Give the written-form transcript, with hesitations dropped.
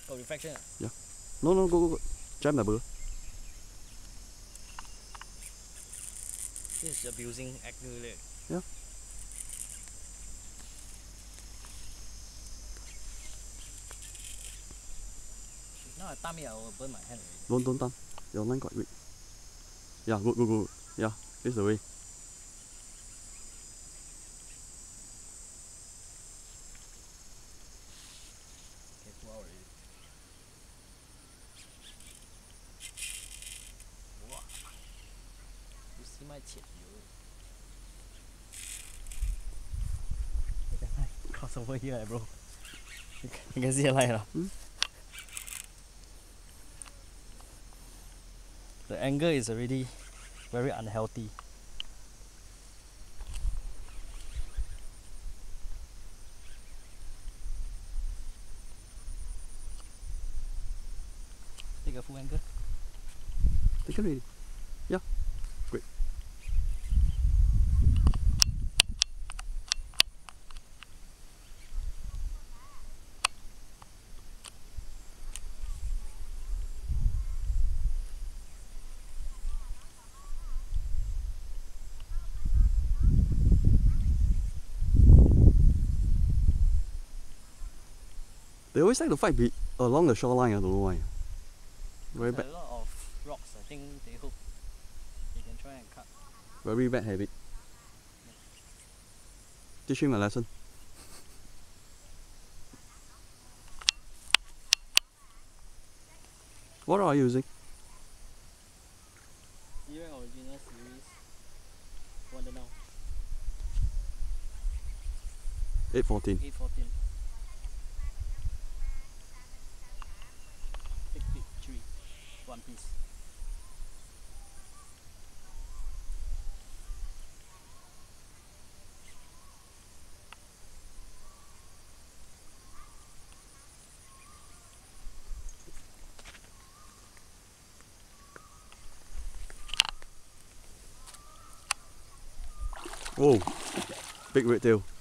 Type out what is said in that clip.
Got reflection? Yeah. No, go. Jam the burr. This is abusing acne. Yeah. Now I thumb it, I will burn my hand already. Don't thumb. Your line quite weak. Yeah, good. Yeah, this is the way. Okay, 2 hours already. Wow. You see my chip, you. Cross over here, bro. You can see the line. The angle is already very unhealthy. Take a full angle. Take it ready. Yeah. Great. They always like to fight along the shoreline, I don't know why. Very bad. A lot of rocks, I think they hope they can try and cut. Very bad habit. Teach him a lesson. What are you using? Zerek original series. Wondenow. 814. 814. 6 feet 3. 1 piece. Oh, big redtail.